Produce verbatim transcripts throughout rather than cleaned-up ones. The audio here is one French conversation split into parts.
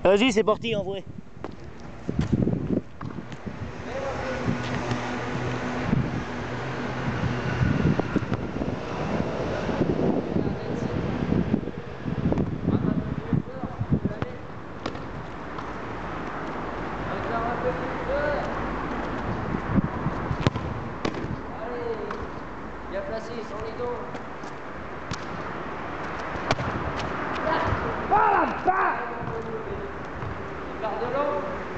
Vas-y, c'est parti, en vrai. Bien placé, sans les dos. Ah la vache! Garde de l'eau.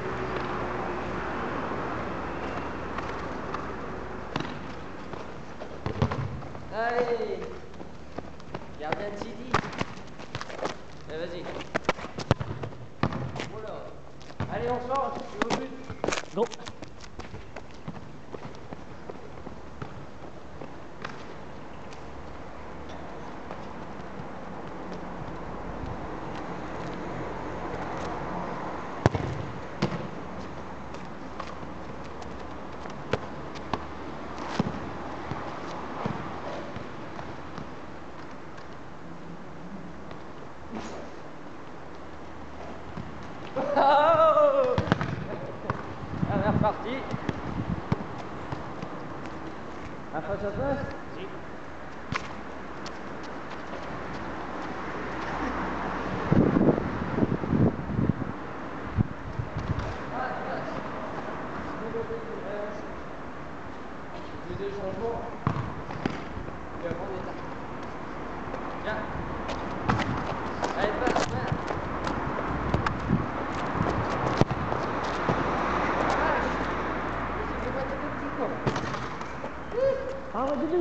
Allez. Gardien de City. Allez, vas-y. Voilà. Allez, on sort, je suis au but. Go! Oh, elle est repartie. À face à face. Si. Les deux changements. Et avant on est là. Viens. Allez, passe, passe. Ah ouais, Doudou!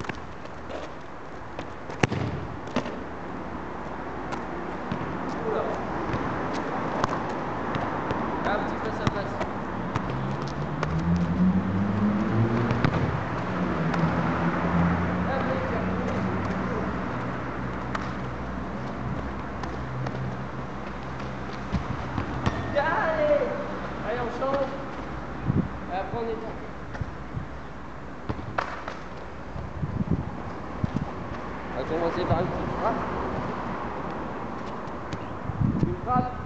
Oula. Là, un petit peu ça passe. Allez, allez, on change. Et après on éteint. On va commencer par une petite frappe. Une frappe.